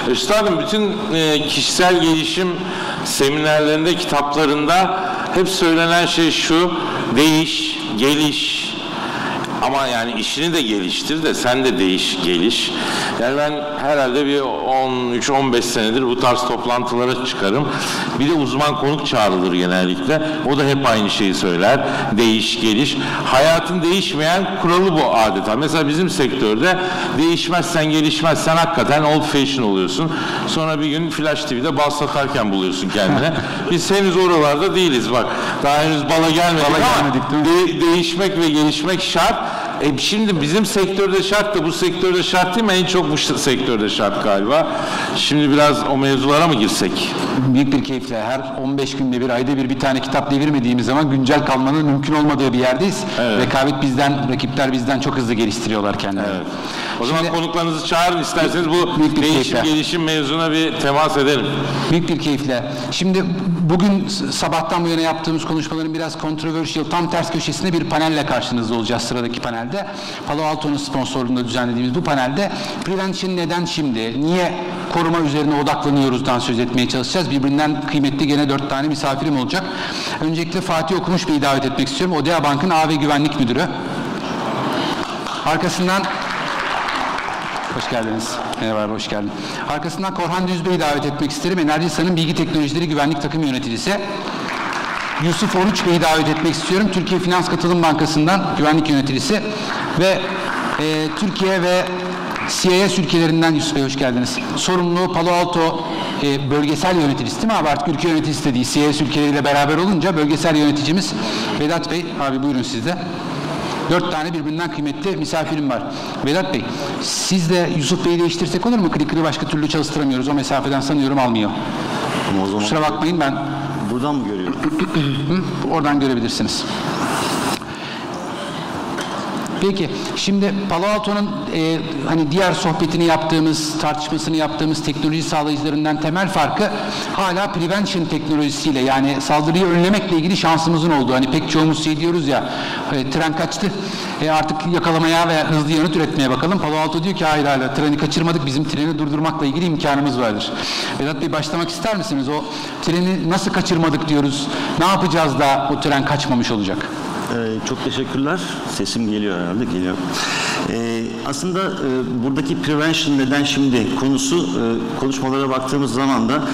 Üstadım, bütün kişisel gelişim seminerlerinde, kitaplarında hep söylenen şey şu: değiş, geliş. Ama yani işini de geliştir de sen de değiş, geliş. Yani ben herhalde bir 13-15 senedir bu tarz toplantılara çıkarım. Bir de uzman konuk çağrılır genellikle. O da hep aynı şeyi söyler. Değiş, geliş. Hayatın değişmeyen kuralı bu adeta. Mesela bizim sektörde değişmezsen, gelişmezsen hakikaten old fashion oluyorsun. Sonra bir gün Flash TV'de bal satarken buluyorsun kendine. Biz henüz oralarda değiliz bak. Daha henüz bala gelmedik ama değişmek ve gelişmek şart. Şimdi bizim sektörde şart da bu sektörde şart değil mi? En çok bu sektörde şart galiba. Şimdi biraz o mevzulara mı girsek? Büyük bir keyifle her 15 günde bir, ayda bir tane kitap devirmediğimiz zaman güncel kalmanın mümkün olmadığı bir yerdeyiz. Evet. Rakipler bizden çok hızlı geliştiriyor kendilerini. Evet. O zaman konuklarınızı çağırın isterseniz bu değişim gelişim mevzuna bir temas edelim. Büyük bir keyifle. Şimdi bugün sabahtan bu yana yaptığımız konuşmaların biraz controversial, tam ters köşesinde bir panelle karşınızda olacağız sıradaki panelde. Palo Alto'nun sponsorluğunda düzenlediğimiz bu panelde prevention neden şimdi, niye koruma üzerine odaklanıyoruzdan söz etmeye çalışacağız. Birbirinden kıymetli gene 4 tane misafirim olacak. Öncelikle Fatih Okumuş Bey'i davet etmek istiyorum. Odea Bank'ın AV Güvenlik Müdürü. Arkasından hoş geldiniz. Merhaba, hoş geldin. Arkasından Korhan Düz Bey'i davet etmek isterim. Enerjisa'nın Bilgi Teknolojileri Güvenlik Takım Yöneticisi. Yusuf Oruç Bey'i davet etmek istiyorum. Türkiye Finans Katılım Bankası'ndan güvenlik yöneticisi ve Türkiye ve CIS ülkelerinden Yusuf Bey hoş geldiniz. Sorumlu Palo Alto bölgesel yöneticisi değil mi abi? Artık ülke yöneticisi de değil. CIS ülkeleriyle beraber olunca bölgesel yöneticimiz Vedat Bey. Abi buyurun siz de. 4 tane birbirinden kıymetli misafirim var. Vedat Bey, siz de Yusuf Bey'i değiştirsek olur mu? Klikeri başka türlü çalıştıramıyoruz. O mesafeden sanıyorum almıyor. O zaman kusura bakmayın ben. Buradan mı görüyorum? Oradan görebilirsiniz. Peki, şimdi Palo Alto'nun hani diğer sohbetini yaptığımız, tartışmasını yaptığımız teknoloji sağlayıcılarından temel farkı hala prevention teknolojisiyle, yani saldırıyı önlemekle ilgili şansımızın olduğu. Hani pek çoğumuz şey diyoruz ya, tren kaçtı, artık yakalamaya ve hızlı yanıt üretmeye bakalım. Palo Alto diyor ki hayır, hala treni kaçırmadık, bizim treni durdurmakla ilgili imkanımız vardır. Vedat Bey, başlamak ister misiniz? O treni nasıl kaçırmadık diyoruz, ne yapacağız da o tren kaçmamış olacak? Çok teşekkürler. Sesim geliyor herhalde, geliyor. Aslında buradaki prevention neden şimdi konusu, konuşmalara baktığımız zaman da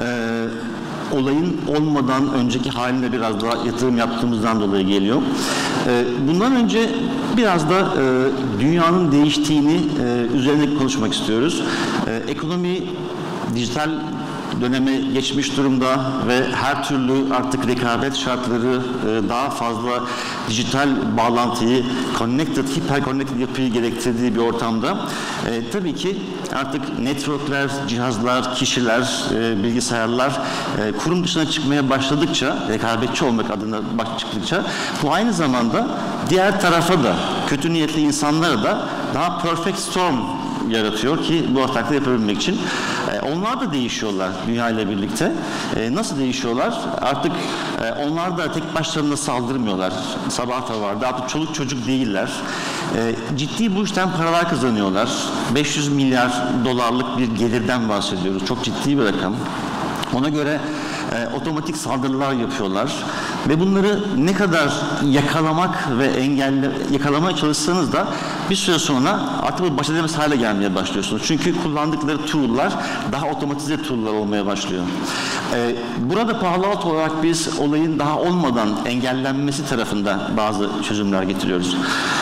olayın olmadan önceki haline biraz daha yatırım yaptığımızdan dolayı geliyor. Bundan önce biraz da dünyanın değiştiğini üzerine konuşmak istiyoruz. Ekonomi dijital döneme geçmiş durumda ve her türlü artık rekabet şartları daha fazla dijital bağlantıyı, hiper connected yapıyı gerektirdiği bir ortamda tabii ki artık networkler, cihazlar, kişiler, bilgisayarlar kurum dışına çıkmaya başladıkça, rekabetçi olmak adına çıktıkça, bu aynı zamanda diğer tarafa da, kötü niyetli insanlara da daha perfect storm yaratıyor ki bu ortaklığı yapabilmek için. Onlar da değişiyorlar dünya ile birlikte. Nasıl değişiyorlar? Artık onlar da tek başlarına saldırmıyorlar. Sabah da vardı. Artık çoluk çocuk değiller. Ciddi bu işten paralar kazanıyorlar. 500 milyar dolarlık bir gelirden bahsediyoruz. Çok ciddi bir rakam. Ona göre otomatik saldırılar yapıyorlar ve bunları ne kadar yakalamak ve yakalamaya çalışsanız da bir süre sonra artık baş edemez hale gelmeye başlıyorsunuz. Çünkü kullandıkları tool'lar daha otomatize tool'lar olmaya başlıyor. Burada Palo Alto olarak biz olayın daha olmadan engellenmesi tarafında bazı çözümler getiriyoruz.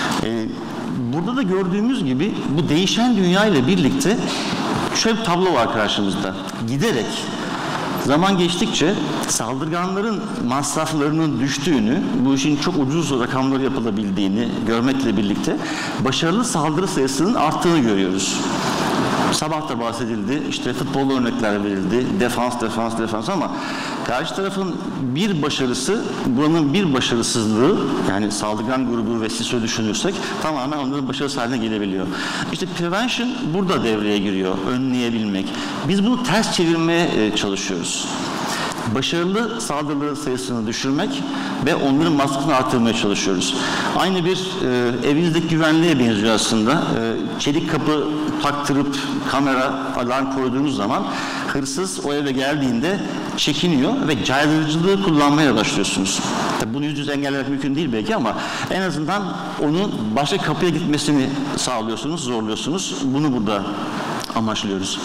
Burada da gördüğümüz gibi bu değişen dünya ile birlikte şöyle bir tablo var karşımızda. Giderek zaman geçtikçe saldırganların masraflarının düştüğünü, bu işin çok ucuz rakamları yapılabildiğini görmekle birlikte başarılı saldırı sayısının arttığını görüyoruz. Sabah da bahsedildi, işte futbol örnekler verildi, defans ama karşı tarafın bir başarısı, buranın bir başarısızlığı, yani saldırgan grubu ve CISO düşünürsek tamamen onların başarısı haline gelebiliyor. İşte prevention burada devreye giriyor, önleyebilmek. Biz bunu ters çevirmeye çalışıyoruz. başarılı saldırıların sayısını düşürmek ve onların baskısını artırmaya çalışıyoruz. Aynı bir evinizdeki güvenliğe benziyor aslında. Çelik kapı taktırıp kamera, alarm koyduğunuz zaman hırsız o eve geldiğinde çekiniyor ve caydırıcılığı kullanmaya başlıyorsunuz. Tabii bunu yüz yüze engellemek mümkün değil belki ama en azından onun başka kapıya gitmesini sağlıyorsunuz, zorluyorsunuz. Bunu burada amaçlıyoruz.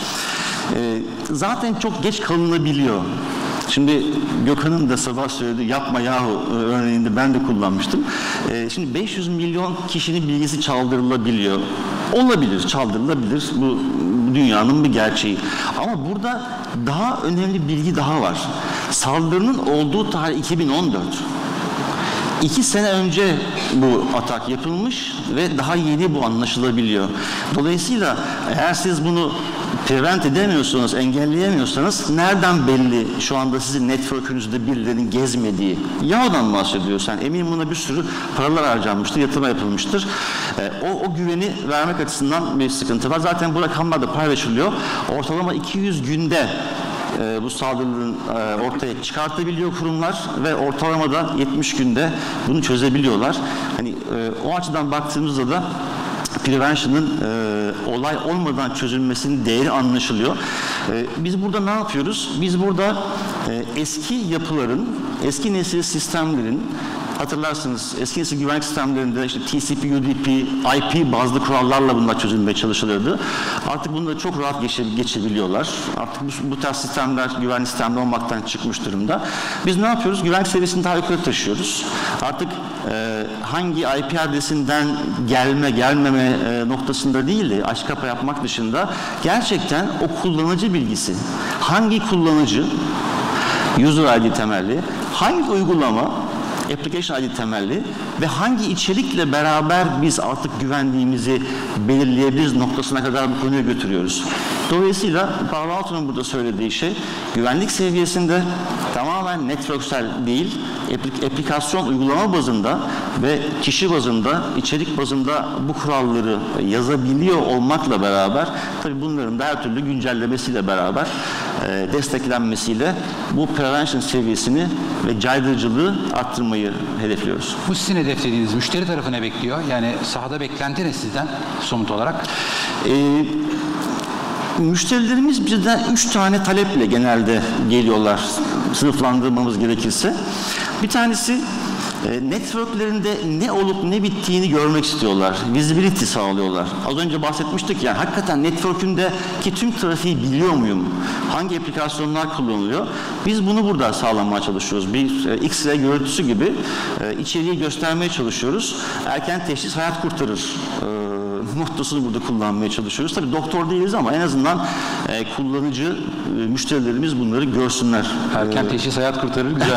Zaten çok geç kalınabiliyor. Şimdi Gökhan'ın da sabah söylediği yapma yahu örneğinde ben de kullanmıştım. Şimdi 500 milyon kişinin bilgisi çaldırılabiliyor. Olabilir, çaldırılabilir. Bu dünyanın bir gerçeği. Ama burada daha önemli bilgi daha var. Saldırının olduğu tarih 2014. 2 sene önce bu atak yapılmış ve daha yeni bu anlaşılabiliyor. Dolayısıyla eğer siz bunu prevent edemiyorsanız, engelleyemiyorsanız nereden belli şu anda sizin network'ünüzde birilerinin gezmediği? Yahoo'dan bahsediyorsan eminim buna bir sürü paralar harcanmıştır, yatırım yapılmıştır. O güveni vermek açısından bir sıkıntı var. Zaten bu rakamlar da paylaşılıyor. Ortalama 200 günde bu saldırıların ortaya çıkartabiliyor kurumlar ve ortalamada 70 günde bunu çözebiliyorlar. Hani o açıdan baktığımızda da prevention'ın olay olmadan çözülmesinin değeri anlaşılıyor. Biz burada ne yapıyoruz? Biz burada eski yapıların, eski nesil sistemlerin, hatırlarsınız eski nesil güvenlik sistemlerinde işte TCP, UDP, IP bazlı kurallarla bunlar çözülmeye çalışılırdı. Artık bunları çok rahat geçebiliyorlar. Artık bu tarz sistemler güvenlik sistemde olmaktan çıkmış durumda. Biz ne yapıyoruz? Güvenlik seviyesini daha yukarı taşıyoruz. Artık hangi IP adresinden gelmeme noktasında değil de aç kapa yapmak dışında gerçekten o kullanıcı bilgisi, hangi kullanıcı user ID temelli, hangi uygulama application ID temelli ve hangi içerikle beraber biz artık güvenliğimizi belirleyebiliriz noktasına kadar bu konuyu götürüyoruz. Dolayısıyla Palo Alto'nun burada söylediği şey güvenlik seviyesinde tamamen networksel değil, aplikasyon uygulama bazında ve kişi bazında, içerik bazında bu kuralları yazabiliyor olmakla beraber tabii bunların da her türlü güncellemesiyle beraber desteklenmesiyle bu prevention seviyesini ve caydırıcılığı arttırmayı hedefliyoruz. Bu sizin hedeflediğiniz müşteri tarafı ne bekliyor? Yani sahada beklenti ne sizden somut olarak? Müşterilerimiz bizden 3 tane taleple genelde geliyorlar sınıflandırmamız gerekirse. Bir tanesi networklerinde ne olup ne bittiğini görmek istiyorlar. Visibility sağlıyorlar. Az önce bahsetmiştik ya, hakikaten network'ündeki tüm trafiği biliyor muyum? Hangi aplikasyonlar kullanılıyor? Biz bunu burada sağlamaya çalışıyoruz. Bir X-ray görüntüsü gibi içeriği göstermeye çalışıyoruz. Erken teşhis hayat kurtarır mottosunu burada kullanmaya çalışıyoruz. Tabii doktor değiliz ama en azından kullanıcı müşterilerimiz bunları görsünler. Erken teşhis hayat kurtarır, güzel.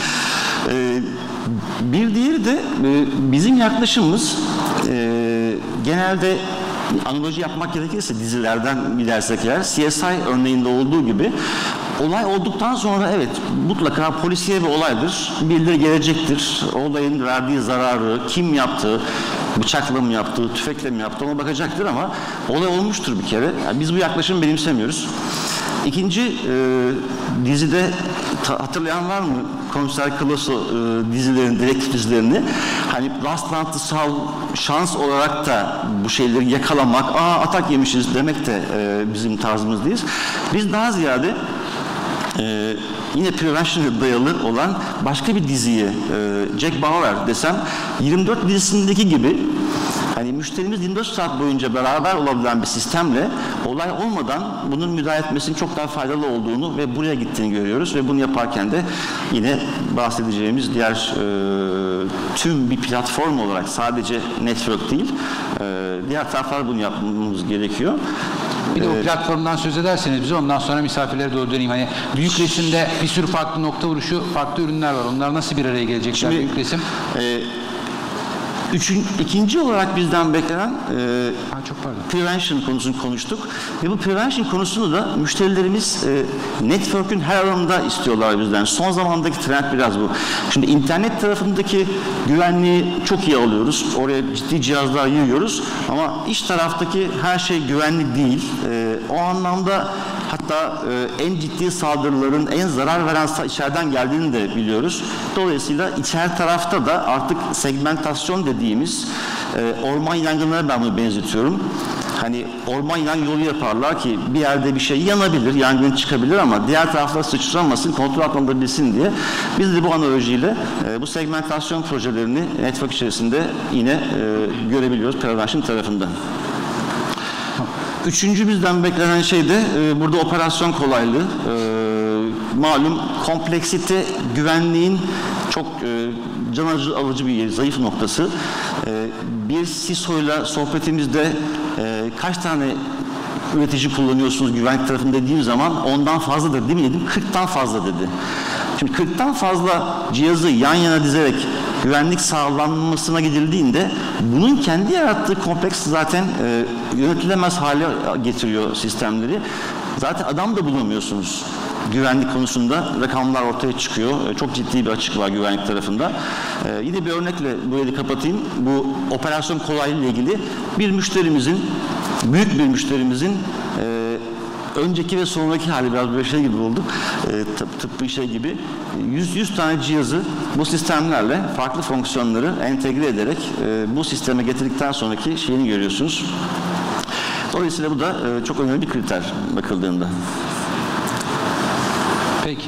Bir diğeri de bizim yaklaşımımız genelde analoji yapmak gerekirse dizilerden gidersek eğer CSI örneğinde olduğu gibi olay olduktan sonra evet mutlaka polisiye bir olaydır. Birileri gelecektir. Olayın verdiği zararı, kim yaptı, bıçakla mı yaptı, tüfekle mi yaptı ona bakacaktır ama olay olmuştur bir kere. Yani biz bu yaklaşımı benimsemiyoruz. İkinci dizide hatırlayan var mı? Komiser Clouseau dizilerini, direktif dizilerini. Hani rastlantısal şans olarak da bu şeyleri yakalamak, atak yemişiz demek de bizim tarzımız değil. Biz daha ziyade yine prevention'a dayalı olan başka bir diziyi Jack Bauer desem 24 dizisindeki gibi hani müşterimiz 24 saat boyunca beraber olabilen bir sistemle olay olmadan bunun müdahale etmesinin çok daha faydalı olduğunu ve buraya gittiğini görüyoruz ve bunu yaparken de yine bahsedeceğimiz diğer tüm bir platform olarak sadece network değil diğer taraflar bunu yapmamız gerekiyor. Bir de o platformdan söz ederseniz bize ondan sonra misafirlere doğru döneyim. Hani büyük resimde bir sürü farklı nokta vuruşu, farklı ürünler var. Onlar nasıl bir araya gelecekler büyük resim? İkinci olarak bizden beklenen çok pardon. prevention konusunu konuştuk. Ve bu prevention konusunu da müşterilerimiz network'ün her alanında istiyorlar bizden. Son zamandaki trend biraz bu. Şimdi internet tarafındaki güvenliği çok iyi alıyoruz. Oraya ciddi cihazlar yığıyoruz. Ama iç taraftaki her şey güvenli değil. O anlamda hatta en ciddi saldırıların en zarar veren içeriden geldiğini de biliyoruz. Dolayısıyla içeri tarafta da artık segmentasyon dediğimiz orman yangınlarına ben bunu benzetiyorum. Hani orman yolu yaparlar ki bir yerde bir şey yanabilir, yangın çıkabilir ama diğer taraflar sıçramasın, kontrol altında bilsin diye. Biz de bu analojiyle bu segmentasyon projelerini network içerisinde yine görebiliyoruz prevention tarafında. Üçüncü bizden beklenen şey de burada operasyon kolaylığı. Malum kompleksite güvenliğin çok can alıcı bir yeri, zayıf noktası. Bir CISO'yla sohbetimizde kaç tane üretici kullanıyorsunuz güvenlik tarafında dediğim zaman ondan fazladır değil mi dedim, 40'tan fazla dedi. Şimdi 40'tan fazla cihazı yan yana dizerek güvenlik sağlanmasına gidildiğinde bunun kendi yarattığı kompleks zaten yönetilemez hale getiriyor sistemleri. Zaten adam da bulamıyorsunuz. Güvenlik konusunda rakamlar ortaya çıkıyor. Çok ciddi bir açık var güvenlik tarafında. Yine bir örnekle burayı da kapatayım. Bu operasyon kolaylığı ile ilgili bir müşterimizin, büyük bir müşterimizin önceki ve sonraki hali biraz böyle şey gibi oldu. Tıbbi şey gibi. 100 tane cihazı bu sistemlerle farklı fonksiyonları entegre ederek bu sisteme getirdikten sonraki şeyini görüyorsunuz. Dolayısıyla bu da çok önemli bir kriter bakıldığında. Peki.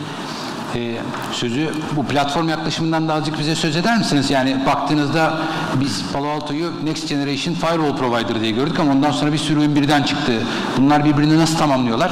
Sözü bu platform yaklaşımından da azıcık bize söz eder misiniz? Yani baktığınızda biz Palo Alto'yu Next Generation Firewall Provider diye gördük ama ondan sonra bir sürü ürün birden çıktı. Bunlar birbirini nasıl tamamlıyorlar?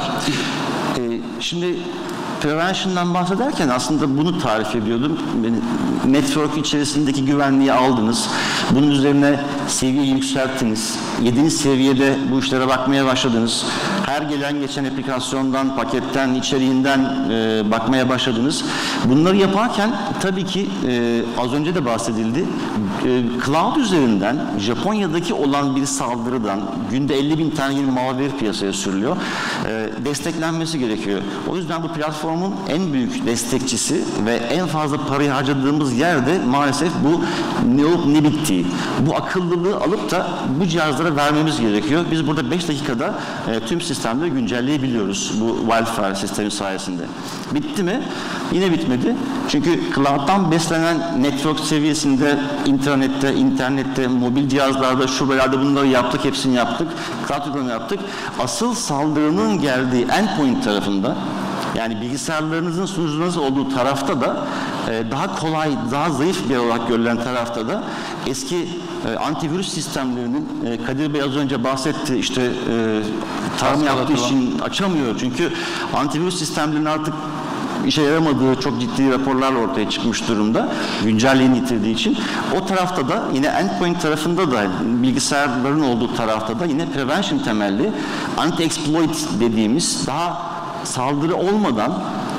Şimdi prevention'dan bahsederken aslında bunu tarif ediyordum. Network içerisindeki güvenliği aldınız. Bunun üzerine seviyeyi yükselttiniz. 7. seviyede bu işlere bakmaya başladınız. Her gelen geçen aplikasyondan, paketten, içeriğinden bakmaya başladınız. Bunları yaparken tabii ki az önce de bahsedildi. Cloud üzerinden Japonya'daki olan bir saldırıdan günde 50.000 tane yeni malware piyasaya sürülüyor. Desteklenmesi gerekiyor. O yüzden bu platformun en büyük destekçisi ve en fazla parayı harcadığımız yerde maalesef bu ne olup ne bittiği. Bu akıllılığı alıp da bu cihazlara vermemiz gerekiyor. Biz burada 5 dakikada tüm sistemleri güncelleyebiliyoruz bu Wildfire sistemi sayesinde. Bitti mi? Yine bitmedi. Çünkü cloud'dan beslenen network seviyesinde internette, mobil cihazlarda, şubelerde bunları yaptık, hepsini yaptık. Cloud uygulama yaptık. Asıl saldırının geldiği endpoint tarafında, yani bilgisayarlarınızın sunucunuz olduğu tarafta da daha kolay, daha zayıf bir olarak görülen tarafta da eski antivirüs sistemlerinin Kadir Bey az önce bahsetti, işte tarama yaptığı için açamıyor. Çünkü antivirüs sistemlerinin artık işe yaramadığı çok ciddi raporlarla ortaya çıkmış durumda. Güncelliğini yitirdiği için. O tarafta da yine endpoint tarafında da bilgisayarların olduğu tarafta da yine prevention temelli anti-exploit dediğimiz daha saldırı olmadan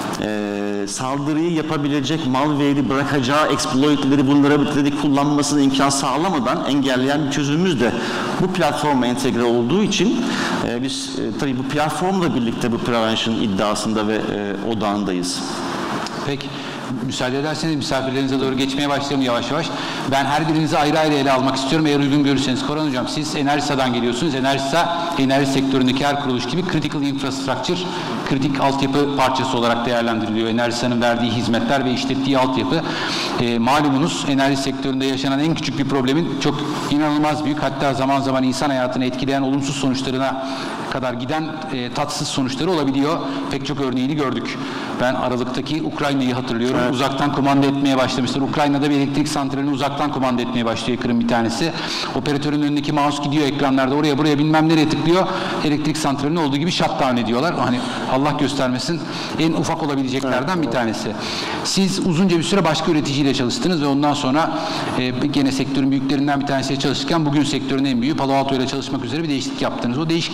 saldırıyı yapabilecek malware'i bırakacağı exploit'leri bunlara kullanmasına imkan sağlamadan engelleyen bir çözümümüz de bu platforma entegre olduğu için biz tabii bu platformla birlikte bu prevention iddiasında ve odağındayız. Peki. Müsaade ederseniz misafirlerinize doğru geçmeye başlayalım yavaş yavaş. Ben her birinizi ayrı ayrı ele almak istiyorum. Eğer uygun görürseniz Korhan Hocam, siz Enerjisa'dan geliyorsunuz. Enerjisa, enerji sektöründeki her kuruluş gibi critical infrastructure, kritik altyapı parçası olarak değerlendiriliyor. Enerjisa'nın verdiği hizmetler ve işlettiği altyapı. Malumunuz enerji sektöründe yaşanan en küçük bir problemin çok inanılmaz büyük, hatta zaman zaman insan hayatını etkileyen olumsuz sonuçlarına kadar giden tatsız sonuçları olabiliyor. Pek çok örneğini gördük. Ben Aralık'taki Ukrayna'yı hatırlıyorum. Evet. Uzaktan kumanda etmeye başlamışlar. Ukrayna'da bir elektrik santralini uzaktan kumanda etmeye başlıyor Kırım bir tanesi. Operatörün önündeki mouse gidiyor ekranlarda, oraya buraya bilmem nereye tıklıyor. Elektrik santralini olduğu gibi shutdown ediyorlar. Hani Allah göstermesin, en ufak olabileceklerden bir tanesi. Siz uzunca bir süre başka üreticiyle çalıştınız ve ondan sonra gene sektörün büyüklerinden bir tanesiyle çalışırken bugün sektörün en büyüğü Palo Alto ile çalışmak üzere bir değişiklik yaptınız. O değişikliğin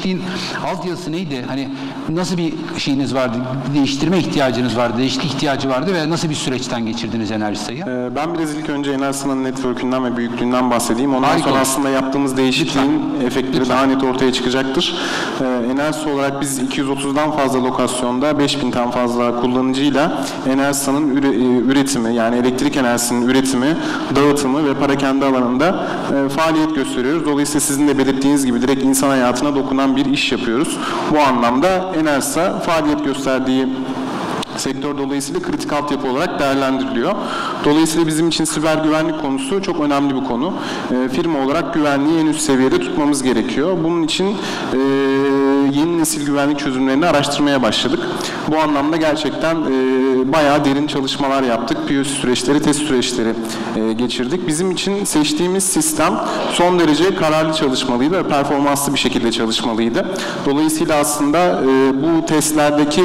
Altyazısı neydi? Hani nasıl bir şeyiniz vardı? Değiştirme ihtiyacınız vardı, değişiklik ihtiyacı vardı ve nasıl bir süreçten geçirdiniz Enerjisa'yı? Ben biraz ilk önce Enerjisa'nın network'ünden ve büyüklüğünden bahsedeyim. Ondan Harika. sonra aslında yaptığımız değişikliğin efektleri daha net ortaya çıkacaktır. Enerjisa olarak biz 230'dan fazla lokasyonda 5000'den fazla kullanıcıyla Enerjisa'nın üretimi, yani elektrik enerjisinin üretimi, dağıtımı ve parakende alanında faaliyet gösteriyoruz. Dolayısıyla sizin de belirttiğiniz gibi direkt insan hayatına dokunan bir iş yapıyoruz. Bu anlamda Enerjisa faaliyet gösterdiği sektör dolayısıyla kritik altyapı olarak değerlendiriliyor. Dolayısıyla bizim için siber güvenlik konusu çok önemli bir konu. Firma olarak güvenliği en üst seviyede tutmamız gerekiyor. Bunun için yeni nesil güvenlik çözümlerini araştırmaya başladık. Bu anlamda gerçekten bayağı derin çalışmalar yaptık. POC süreçleri, test süreçleri geçirdik. Bizim için seçtiğimiz sistem son derece kararlı çalışmalıydı ve performanslı bir şekilde çalışmalıydı. Dolayısıyla aslında bu testlerdeki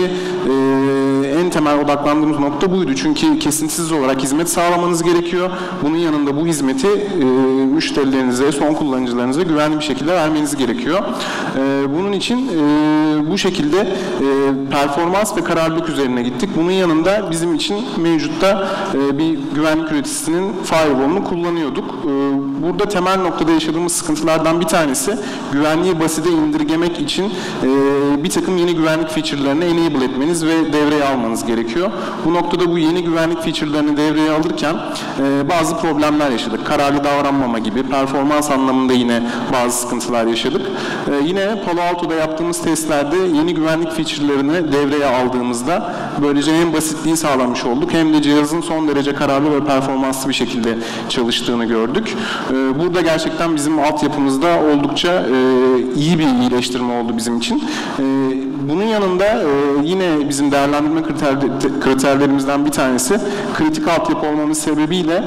en temel odaklandığımız nokta buydu. Çünkü kesintisiz olarak hizmet sağlamanız gerekiyor. Bunun yanında bu hizmeti müşterilerinize, son kullanıcılarınıza güvenli bir şekilde vermeniz gerekiyor. Bunun için bu şekilde performans ve kararlılık üzerine gittik. Bunun yanında bizim için mevcutta bir güvenlik üreticisinin firewall'unu kullanıyorduk. Burada temel noktada yaşadığımız sıkıntılardan bir tanesi güvenliği basite indirgemek için bir takım yeni güvenlik feature'larını enable etmeniz ve devreye almanız gerekiyor. Bu noktada bu yeni güvenlik feature'larını devreye alırken bazı problemler yaşadık. Kararlı davranmama gibi, performans anlamında yine bazı sıkıntılar yaşadık. Yine Palo Alto'da yaptığımız testlerde yeni güvenlik feature'larını devreye aldığımızda böylece hem basitliği sağlamış olduk hem de cihazın son derece kararlı ve performanslı bir şekilde çalıştığını gördük. Burada gerçekten bizim altyapımızda oldukça iyi bir iyileştirme oldu bizim için. Bunun yanında yine bizim değerlendirme kriterlerimizden bir tanesi kritik altyapı olmamız sebebiyle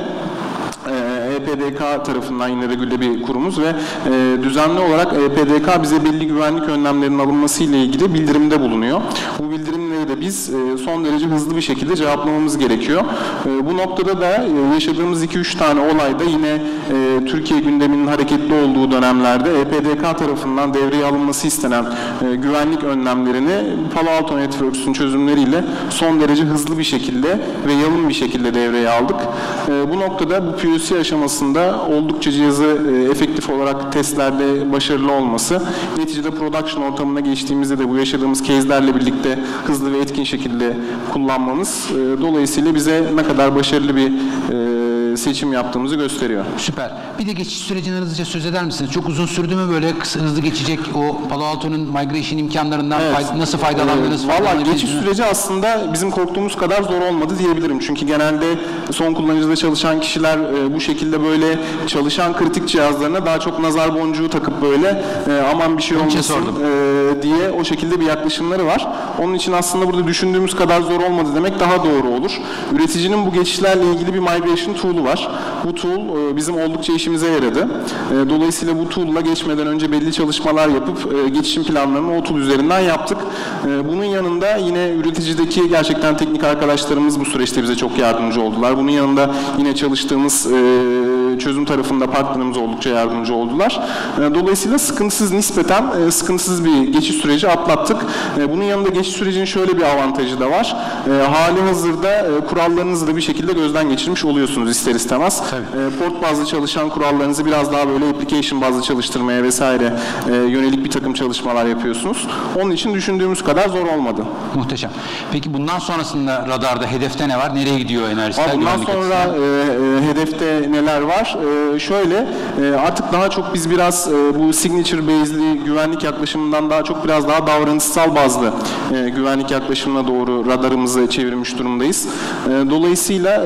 EPDK tarafından yine regüle bir kurumuz ve düzenli olarak EPDK bize belli güvenlik önlemlerinin alınması ile ilgili bildirimde bulunuyor. Bu bildirimleri de biz son derece hızlı bir şekilde cevaplamamız gerekiyor. Bu noktada da yaşadığımız 2-3 tane olayda yine Türkiye gündeminin hareketli olduğu dönemlerde EPDK tarafından devreye alınması istenen güvenlik önlemlerini Palo Alto Networks'ün çözümleriyle son derece hızlı bir şekilde ve yalın bir şekilde devreye aldık. Bu noktada bu POC aşamasında oldukça cihazı efektif olarak testlerde başarılı olması, neticede production ortamına geçtiğimizde de bu yaşadığımız case'lerle birlikte hızlı ve etkin şekilde kullanmamız dolayısıyla bize ne kadar başarılı bir seçim yaptığımızı gösteriyor. Süper. Bir de geçiş sürecinden hızlıca söz eder misiniz? Çok uzun sürdü mü böyle hızlı geçecek o Palo Alto'nun migration imkanlarından nasıl faydalandınız? Valla geçiş süreci aslında bizim korktuğumuz kadar zor olmadı diyebilirim. Çünkü genelde son kullanıcıda çalışan kişiler bu şekilde böyle çalışan kritik cihazlarına daha çok nazar boncuğu takıp böyle aman bir şey olmasın diye o şekilde bir yaklaşımları var. Onun için aslında burada düşündüğümüz kadar zor olmadı demek daha doğru olur. Üreticinin bu geçişlerle ilgili bir migration tool'u var. Bu tool bizim oldukça işimize yaradı. Dolayısıyla bu tool'la geçmeden önce belli çalışmalar yapıp geçişim planlarını o tool üzerinden yaptık. Bunun yanında yine üreticideki gerçekten teknik arkadaşlarımız bu süreçte bize çok yardımcı oldular. Bunun yanında yine çalıştığımız çözüm tarafında partnerimiz oldukça yardımcı oldular. Dolayısıyla nispeten sıkıntısız bir geçiş süreci atlattık. Bunun yanında geçiş sürecinin şöyle bir avantajı da var. Hali hazırda kurallarınızı da bir şekilde gözden geçirmiş oluyorsunuz ister istemez. Port bazlı çalışan kurallarınızı biraz daha böyle application bazlı çalıştırmaya vesaire yönelik bir takım çalışmalar yapıyorsunuz. Onun için düşündüğümüz kadar zor olmadı. Muhteşem. Peki bundan sonrasında radarda, hedefte ne var? Nereye gidiyor Enerjisa? Bundan sonra hedefte neler var? Şöyle artık daha çok biz biraz bu signature based'li güvenlik yaklaşımından daha çok biraz daha davranışsal bazlı güvenlik yaklaşımına doğru radarımızı çevirmiş durumdayız. Dolayısıyla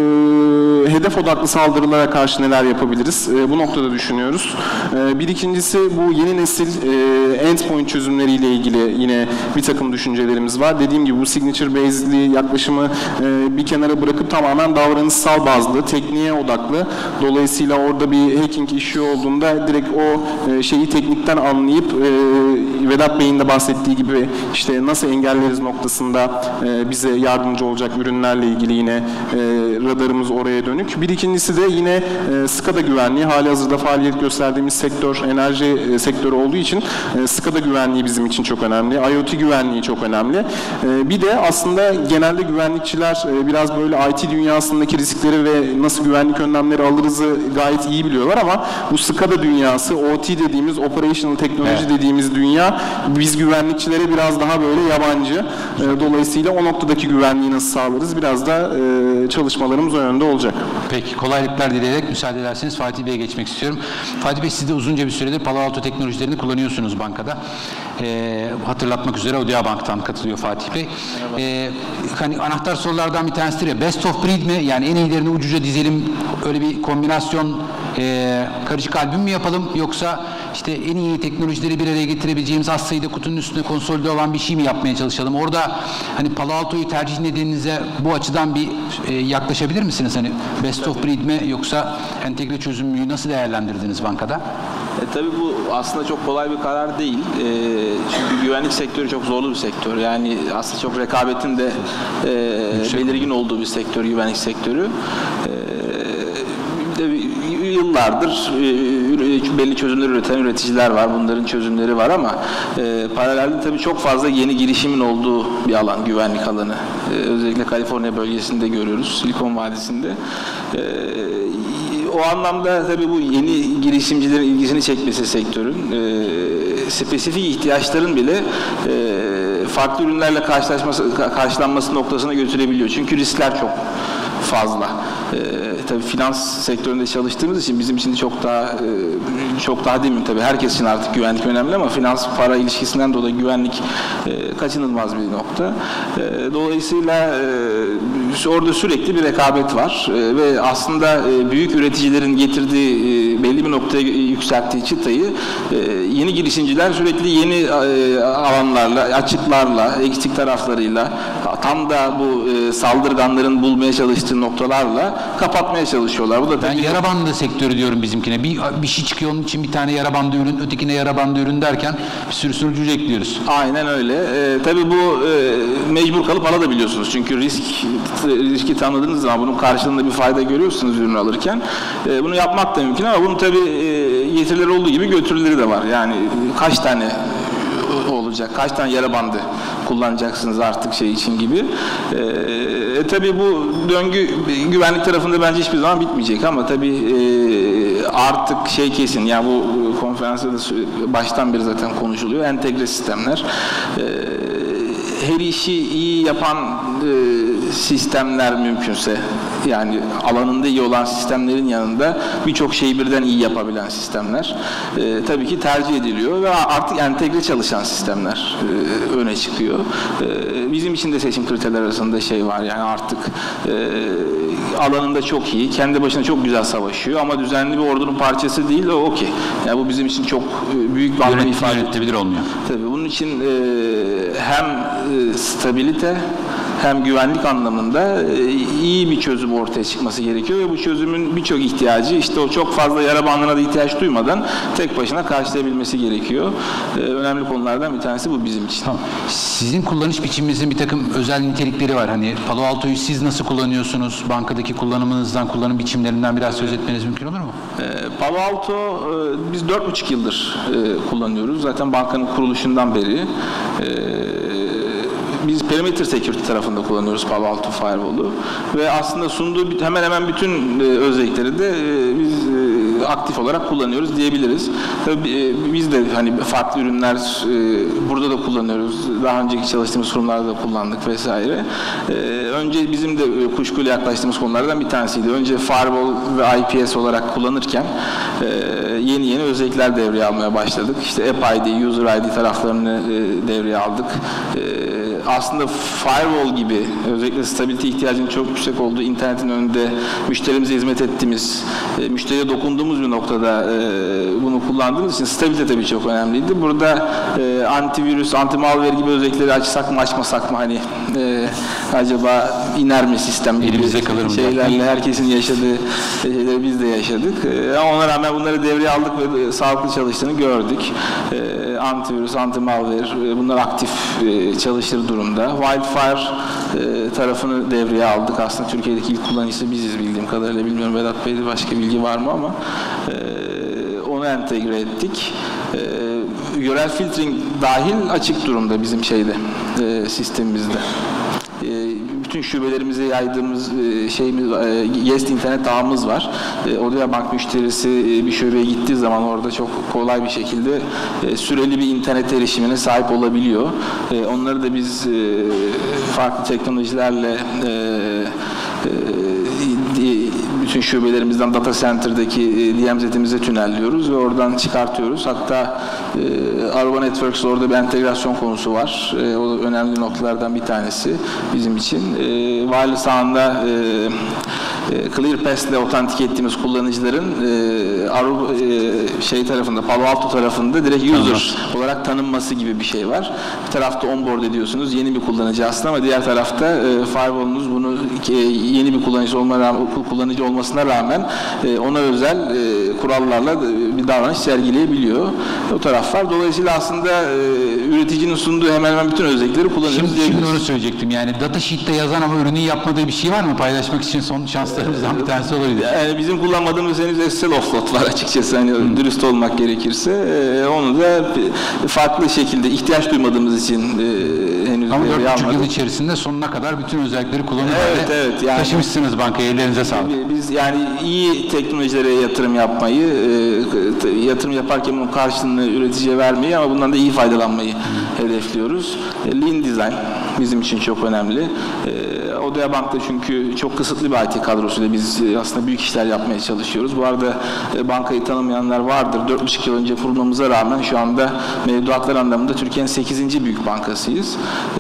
hedef odaklı saldırılara karşı neler yapabiliriz? Bu noktada düşünüyoruz. Bir ikincisi bu yeni nesil endpoint çözümleriyle ilgili yine bir takım düşüncelerimiz var. Dediğim gibi bu signature based'li yaklaşımı bir kenara bırakıp tamamen davranışsal bazlı, tekniğe odaklı, Dolayısıyla orada bir hacking işi olduğunda direkt o şeyi teknikten anlayıp Vedat Bey'in de bahsettiği gibi işte nasıl engelleriz noktasında bize yardımcı olacak ürünlerle ilgili yine radarımız oraya dönük. Bir ikincisi de yine SCADA güvenliği, halihazırda faaliyet gösterdiğimiz sektör enerji sektörü olduğu için SCADA güvenliği bizim için çok önemli. IoT güvenliği çok önemli. Bir de aslında genelde güvenlikçiler biraz böyle IT dünyasındaki riskleri ve nasıl güvenlik önlemleri alırızı gayet iyi biliyorlar ama bu SCADA dünyası, OT dediğimiz Operational Technology dediğimiz dünya biz güvenlikçilere biraz daha böyle yabancı. Dolayısıyla o noktadaki güvenliği nasıl sağlarız? Biraz da çalışmalarımız o yönde olacak. Peki, kolaylıklar dileyerek müsaade ederseniz Fatih Bey'e geçmek istiyorum. Fatih Bey, siz de uzunca bir süredir Palo Alto teknolojilerini kullanıyorsunuz bankada. Hatırlatmak üzere Odea Bank'tan katılıyor Fatih Bey. Hani anahtar sorulardan bir tanesidir ya, best of breed mi? Yani en iyilerini ucuca dizelim, öyle bir kombinasyon karışık albüm mü yapalım, yoksa işte en iyi teknolojileri bir araya getirebileceğimiz az sayıda kutunun üstünde konsolide olan bir şey mi yapmaya çalışalım? Orada hani Palo Alto'yu tercih nedeninize bu açıdan bir yaklaşabilir misiniz? Hani best of breed mi yoksa entegre çözüm mü, nasıl değerlendirdiniz bankada? Tabii bu aslında çok kolay bir karar değil. Çünkü güvenlik sektörü çok zorlu bir sektör. Yani aslında çok rekabetin de belirgin olduğu bir sektör, güvenlik sektörü. Yıllardır belli çözümler üreten üreticiler var, bunların çözümleri var ama paralelde tabii çok fazla yeni girişimin olduğu bir alan, güvenlik alanı. Özellikle Kaliforniya bölgesinde görüyoruz, Silikon Vadisi'nde. O anlamda tabii bu yeni girişimcilerin ilgisini çekmesi sektörün, spesifik ihtiyaçların bile farklı ürünlerle karşılanması noktasına götürebiliyor. Çünkü riskler çok fazla. Tabii finans sektöründe çalıştığımız için bizim için çok daha değil mi? Tabii herkes için artık güvenlik önemli ama finans para ilişkisinden dolayı güvenlik kaçınılmaz bir nokta. Dolayısıyla orada sürekli bir rekabet var ve aslında büyük üreticilerin getirdiği belli bir noktaya yükselttiği çıtayı yeni girişimciler sürekli yeni alanlarla, açıklarla, eksik taraflarıyla, tam da bu saldırganların bulmaya çalıştığı noktalarla kapatmaya çalışıyorlar. Bu da ben yara bandı sektörü diyorum bizimkine. Bir şey çıkıyor, onun için bir tane yara bandı ürün, ötekine yara bandı ürün derken bir sürü sürücü ekliyoruz. Aynen öyle. Tabii bu mecbur kalıp alabiliyorsunuz. Çünkü riski tanıdığınız zaman bunun karşılığında bir fayda görüyorsunuz ürünü alırken. Bunu yapmak da mümkün ama bunun tabii getirileri olduğu gibi götürüleri de var. Yani kaç tane olacak, kaç tane yara bandı kullanacaksınız artık şey için gibi. Tabii bu döngü güvenlik tarafında bence hiçbir zaman bitmeyecek ama tabii artık şey kesin, yani bu konferansta da baştan beri zaten konuşuluyor, entegre sistemler. Her işi iyi yapan sistemler mümkünse, yani alanında iyi olan sistemlerin yanında birçok şeyi birden iyi yapabilen sistemler tabii ki tercih ediliyor ve artık entegre çalışan sistemler öne çıkıyor. Bizim için de seçim kriterleri arasında şey var, yani artık alanında çok iyi, kendi başına çok güzel savaşıyor ama düzenli bir ordunun parçası değil, o okey. Yani bu bizim için çok büyük bir anlam ifade edilir olmuyor. Tabii bunun için hem stabilite hem güvenlik anlamında iyi bir çözüm ortaya çıkması gerekiyor ve bu çözümün birçok ihtiyacı işte o çok fazla yara bandına da ihtiyaç duymadan tek başına karşılayabilmesi gerekiyor. Önemli konulardan bir tanesi bu bizim için. Tamam. Sizin kullanış biçiminizin bir takım özel nitelikleri var. Hani Palo Alto'yu siz nasıl kullanıyorsunuz? Bankadaki kullanımınızdan, kullanım biçimlerinden biraz söz etmeniz mümkün olur mu? Palo Alto biz 4,5 yıldır kullanıyoruz. Zaten bankanın kuruluşundan beri. Biz perimeter security tarafında kullanıyoruz Palo Alto Firewall'u ve aslında sunduğu hemen hemen bütün özellikleri de biz aktif olarak kullanıyoruz diyebiliriz. Tabii biz de hani farklı ürünler burada da kullanıyoruz. Daha önceki çalıştığımız kurumlarda da kullandık vesaire. Önce bizim de kuşkuyla yaklaştığımız konulardan bir tanesiydi. Önce firewall ve IPS olarak kullanırken yeni özellikler devreye almaya başladık. İşte App ID, User ID taraflarını devreye aldık. aslında firewall gibi, özellikle stability ihtiyacının çok yüksek olduğu internetin önünde müşterimize hizmet ettiğimiz, müşteriye dokunduğumuz bir noktada bunu kullandığımız için stabilite tabii çok önemliydi. Burada antivirüs, anti-malware gibi özellikleri açsak mı açmasak mı, hani acaba iner mi sistem gibi Elimizde kalır mı şeylerle herkesin yaşadığı şeyleri biz de yaşadık. Ama ona rağmen bunları devreye aldık ve sağlıklı çalıştığını gördük. Antivirüs, anti-malware bunlar aktif çalışır durumda. Wildfire tarafını devreye aldık. Aslında Türkiye'deki ilk kullanıcısı biziz bildiğim kadarıyla. Bilmiyorum Vedat Bey'de başka bilgi var mı ama onu entegre ettik. Yörel filtering dahil açık durumda bizim sistemimizde. Bütün şubelerimize yaydığımız Yes internet ağımız var. Odea Bank müşterisi bir şubeye gittiği zaman orada çok kolay bir şekilde süreli bir internet erişimine sahip olabiliyor. Onları da biz farklı teknolojilerle bütün şubelerimizden data center'daki DMZ'imize tünelliyoruz ve oradan çıkartıyoruz. Hatta Aruba Networks orada bir entegrasyon konusu var. O da önemli noktalardan bir tanesi bizim için. Wireless ağında ClearPass ile otantik ettiğimiz kullanıcıların Aruba tarafında, Palo Alto tarafında direkt user olarak tanınması gibi bir şey var. Bir tarafta onboard ediyorsunuz, yeni bir kullanıcı aslında, ama diğer tarafta firewall'unuz bunu yeni bir kullanıcı olmasına rağmen ona özel kurallarla bir davranış sergileyebiliyor. O taraf var. Dolayısıyla aslında üreticinin sunduğu hemen hemen bütün özellikleri kullanıyoruz diyebiliriz. Şimdi onu söyleyecektim. Yani datasheet'te yazan ama ürünün yapmadığı bir şey var mı? Paylaşmak için son şanslarımızdan bir tanesi olabilir. Yani bizim kullanmadığımız henüz SSL offload var açıkçası. Hani dürüst olmak gerekirse. Onu da farklı şekilde ihtiyaç duymadığımız için henüz ama 4,5 yıl almadık. içerisinde sonuna kadar bütün özellikleri kullanıp evet, yani taşımışsınız bankaya. Ellerinize sağlık. Biz yani iyi teknolojilere yatırım yapmayı, yatırım yaparken bunun karşılığını üreticiye vermeyi ama bundan da iyi faydalanmayı hedefliyoruz. Lean design bizim için çok önemli. Odea Bank'ta çünkü çok kısıtlı bir IT kadrosuyla biz aslında büyük işler yapmaya çalışıyoruz. Bu arada bankayı tanımayanlar vardır. 4,5 yıl önce kurulmamıza rağmen şu anda mevduatlar anlamında Türkiye'nin 8. büyük bankasıyız.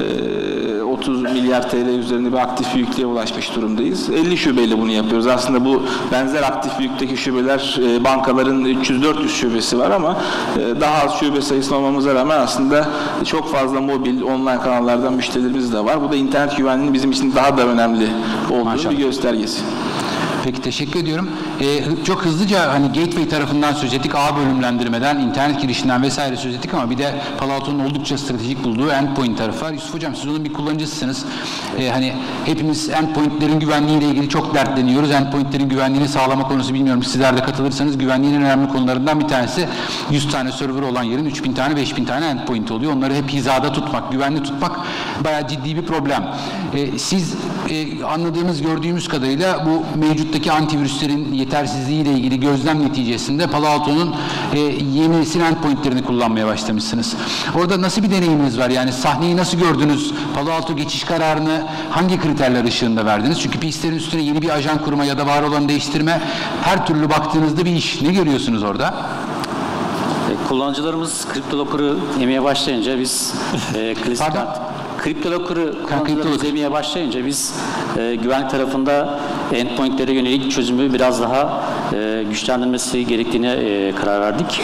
30 milyar TL üzerinde bir aktif büyüklüğe ulaşmış durumdayız. 50 şubeyle bunu yapıyoruz. Aslında bu benzer aktif büyüklükteki şubeler, bankaların 300-400 şubesi var ama daha az şube sayısına olmamıza rağmen aslında çok fazla mobil, online kanallardan müşterilerimiz de var. Bu da internet güvenliğinin bizim için daha da önemli olduğu bir göstergesi. Peki, teşekkür ediyorum. Çok hızlıca hani Gateway tarafından söz ettik, ağ bölümlendirmeden, internet girişinden vesaire söz ettik ama bir de Palo Alto'nun oldukça stratejik bulduğu endpoint tarafı var. Yusuf Hocam, siz onun bir kullanıcısınız. Hani hepimiz endpointlerin güvenliğiyle ilgili çok dertleniyoruz. Endpointlerin güvenliğini sağlama konusu, bilmiyorum sizler de katılırsanız, güvenliğin en önemli konularından bir tanesi 100 tane server olan yerin 3000 tane 5000 tane endpoint oluyor. Onları hep hizada tutmak, güvenli tutmak bayağı ciddi bir problem. Siz anladığımız, gördüğümüz kadarıyla bu mevcuttaki antivirüslerin yetersizliği ile ilgili gözlem neticesinde Palo Alto'nun yeni nesil endpointlerini kullanmaya başlamışsınız. Orada nasıl bir deneyiminiz var? Yani sahneyi nasıl gördünüz? Palo Alto geçiş kararını hangi kriterler ışığında verdiniz? Çünkü pistlerin üstüne yeni bir ajan kurma ya da var olanı değiştirme, her türlü baktığınızda bir iş. Ne görüyorsunuz orada? Kullanıcılarımız CryptoLocker'ı yemeye başlayınca biz klasik CryptoLocker'ı kullanıcılarımız yemeye başlayınca biz güvenlik tarafında endpointlere yönelik çözümü biraz daha güçlendirmesi gerektiğine karar verdik.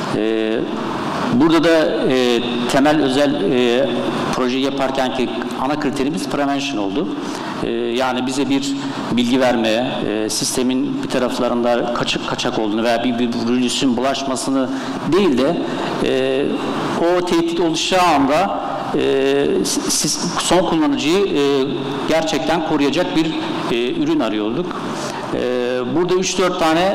Burada da temel özel projeyi yaparkenki ana kriterimiz prevention oldu. Yani bize bir bilgi verme, sistemin bir taraflarında kaçak olduğunu veya bir virüsün bulaşmasını değil de o tehdit oluşacağı anda son kullanıcıyı gerçekten koruyacak bir ürün arıyorduk. Burada 3-4 tane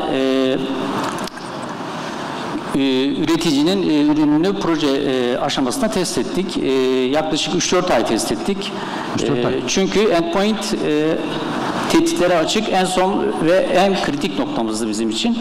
üreticinin ürününü proje aşamasında test ettik. Yaklaşık 3-4 ay test ettik. Çünkü endpoint tehditlere açık en son ve en kritik noktamızdı bizim için.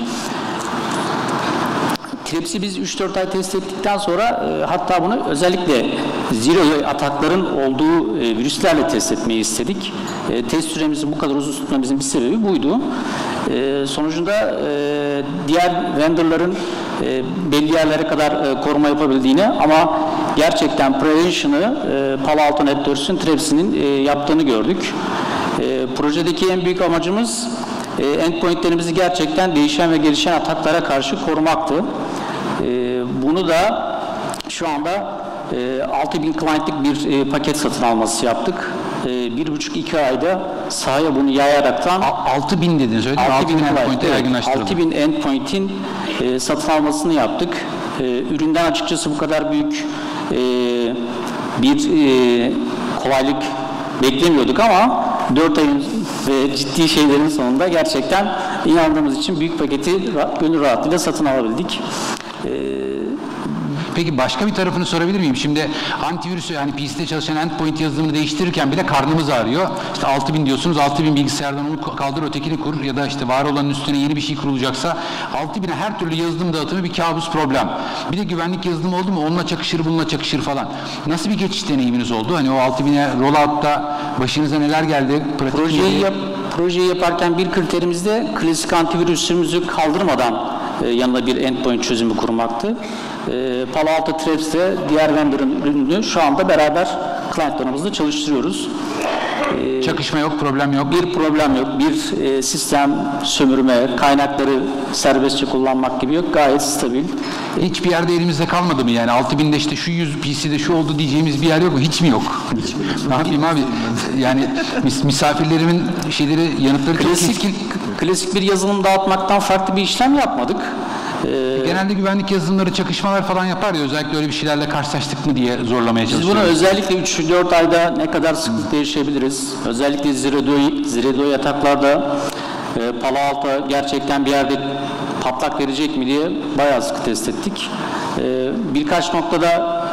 Traps'i biz 3-4 ay test ettikten sonra hatta bunu özellikle zero atakların olduğu virüslerle test etmeyi istedik. Test süremizin bu kadar uzun tutmamızın bir sebebi buydu. Sonucunda diğer vendorların belli yerlere kadar koruma yapabildiğini ama gerçekten prevention'ı Palo Alto Networks'ün Traps'inin yaptığını gördük. Projedeki en büyük amacımız endpointlerimizi gerçekten değişen ve gelişen ataklara karşı korumaktı. Bunu da şu anda 6000 client'lik bir paket satın alması yaptık. 1,5-2 ayda sahaya bunu yayaraktan 6000 dediniz öyle mi? 6000 endpoint'e yaygınlaştırıldı. 6000 endpoint'in satın almasını yaptık. Üründen açıkçası bu kadar büyük bir kolaylık beklemiyorduk ama 4 ayın ve ciddi şeylerin sonunda gerçekten inandığımız için büyük paketi gönül rahatlığıyla satın alabildik. Peki başka bir tarafını sorabilir miyim? Şimdi antivirüsü yani PC'de çalışan endpoint yazılımını değiştirirken bile karnımız ağrıyor. İşte 6000 diyorsunuz, 6000 bilgisayardan onu kaldır, ötekini kur ya da işte var olanın üstüne yeni bir şey kurulacaksa 6000'e her türlü yazılım dağıtımı bir kabus problem. Bir de güvenlik yazılımı oldu mu onunla çakışır, bununla çakışır falan. Nasıl bir geçiş deneyiminiz oldu? Hani o 6000'e rollout'ta başınıza neler geldi? Projeyi yaparken bir kriterimiz de klasik antivirüsümüzü kaldırmadan yanına bir endpoint çözümü kurmaktı. Palo Alto Traps'te diğer vendor'ın ürününü şu anda beraber client'larımızla çalıştırıyoruz. Çakışma yok, problem yok. Bir problem yok. Bir sistem sömürme, kaynakları serbestçe kullanmak gibi yok. Gayet stabil. Hiçbir yerde elimizde kalmadı mı yani? 6000'de işte şu 100 PC'de şu oldu diyeceğimiz bir yer yok mu? Hiç mi yok? Ne yapayım abi? Yani misafirlerimin yanıtları çok keskin. Klasik bir yazılım dağıtmaktan farklı bir işlem yapmadık. Genelde güvenlik yazılımları çakışmalar falan yapar ya, özellikle öyle bir şeylerle karşılaştık mı diye zorlamaya çalışıyoruz. Biz bunu özellikle 3-4 ayda ne kadar sıklıkla yaşayabiliriz? Özellikle Zero Day ataklarda Palo Alto gerçekten bir yerde patlak verecek mi diye bayağı sıkı test ettik. Birkaç noktada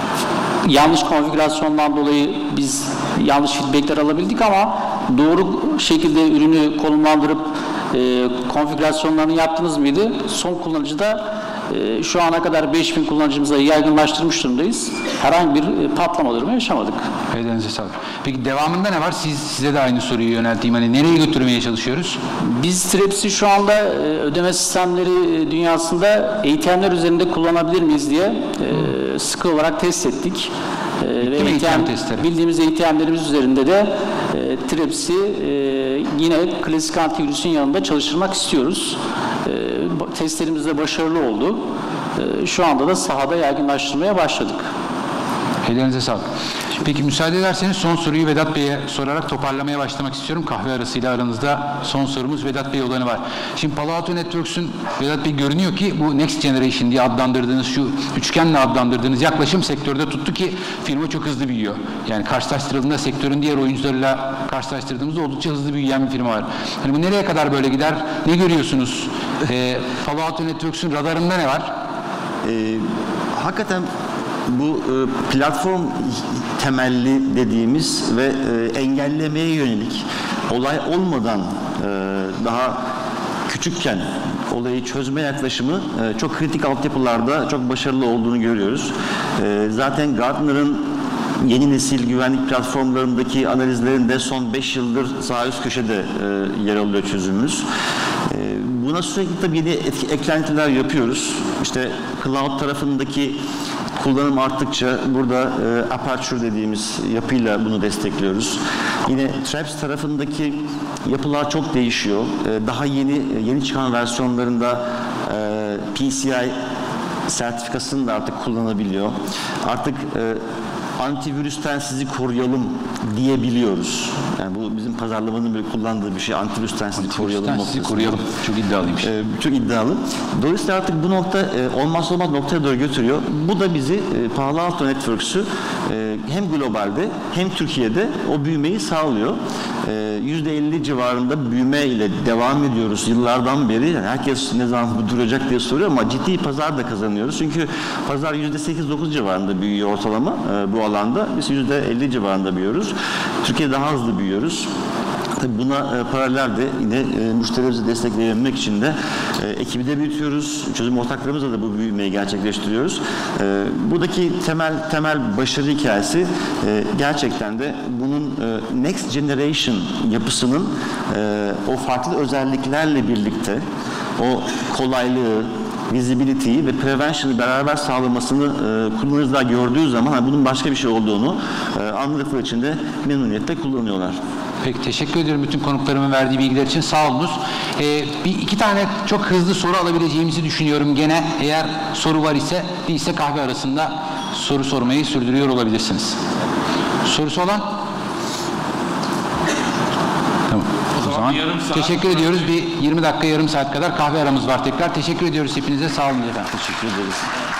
yanlış konfigürasyondan dolayı biz yanlış feedbackler alabildik ama doğru şekilde ürünü konumlandırıp konfigürasyonlarını yaptınız mıydı? Son kullanıcıda şu ana kadar 5000 kullanıcımıza yaygınlaştırmış durumdayız. Herhangi bir patlama durumu yaşamadık. Ellerinize sağlık. Peki devamında ne var? Size de aynı soruyu yönelteyim. Hani nereye götürmeye çalışıyoruz? Biz Traps'i şu anda ödeme sistemleri dünyasında ATM'ler üzerinde kullanabilir miyiz diye sıkı olarak test ettik. Ve bildiğimiz ATM'lerimiz üzerinde de Traps'i yine klasik antivirüsün yanında çalıştırmak istiyoruz. Testlerimiz de başarılı oldu. Şu anda da sahada yaygınlaştırmaya başladık. Ellerinize sağlık. Peki müsaade ederseniz son soruyu Vedat Bey'e sorarak toparlamaya başlamak istiyorum. Kahve arasıyla aranızda son sorumuz Vedat Bey olanı var. Şimdi Palo Alto Networks'ün Vedat Bey görünüyor ki bu Next Generation diye adlandırdığınız şu üçgenle adlandırdığınız yaklaşım sektörde tuttu ki firma çok hızlı büyüyor. Yani karşılaştırıldığında sektörün diğer oyuncularıyla karşılaştırdığımızda oldukça hızlı büyüyen bir firma var. Hani bu nereye kadar böyle gider? Ne görüyorsunuz? Palo Alto Networks'ün radarında ne var? Hakikaten bu platform temelli dediğimiz ve engellemeye yönelik olay olmadan daha küçükken olayı çözme yaklaşımı çok kritik altyapılarda çok başarılı olduğunu görüyoruz. Zaten Gartner'ın yeni nesil güvenlik platformlarındaki analizlerinde son 5 yıldır sağ üst köşede yer alıyor çözümümüz. Buna sürekli tabii yeni eklentiler yapıyoruz. İşte cloud tarafındaki kullanım arttıkça burada Aperture dediğimiz yapıyla bunu destekliyoruz. Yine Traps tarafındaki yapılar çok değişiyor. Daha yeni çıkan versiyonlarında PCI sertifikasını da artık kullanabiliyor. Artık antivirüsten sizi koruyalım diyebiliyoruz. Yani bu bizim pazarlamanın böyle kullandığı bir şey. Antivirüsten sizi koruyalım. Çok iddialıymış. Çok iddialı. Dolayısıyla artık bu nokta olmazsa olmaz noktaya doğru götürüyor. Bu da bizi Palo Alto Networks'ü hem globalde hem Türkiye'de o büyümeyi sağlıyor. %50 civarında büyüme ile devam ediyoruz yıllardan beri. Yani herkes ne zaman bu duracak diye soruyor ama ciddi pazar da kazanıyoruz. Çünkü pazar %8-9 civarında büyüyor ortalama bu alanda. Biz %50 civarında büyüyoruz. Türkiye'de daha hızlı büyüyoruz. Tabii buna paralel de yine müşterimize destek verebilmek için de ekibi de büyütüyoruz. Çözüm ortaklarımızla da bu büyümeyi gerçekleştiriyoruz. Buradaki temel başarı hikayesi gerçekten de bunun next generation yapısının o farklı özelliklerle birlikte o kolaylığı, visibility'yi ve prevention'ı beraber sağlamasını kullanıcılar gördüğü zaman bunun başka bir şey olduğunu anladıkları için de memnuniyetle kullanıyorlar. Peki, teşekkür ediyorum bütün konuklarımın verdiği bilgiler için. Sağ olunuz. İki tane çok hızlı soru alabileceğimizi düşünüyorum gene. Eğer soru var ise, değilse kahve arasında soru sormayı sürdürüyor olabilirsiniz. Sorusu olan? Tamam. O zaman teşekkür ediyoruz. Bir 20 dakika, yarım saat kadar kahve aramız var tekrar. Teşekkür ediyoruz hepinize. Sağ olun efendim. Teşekkür ederiz.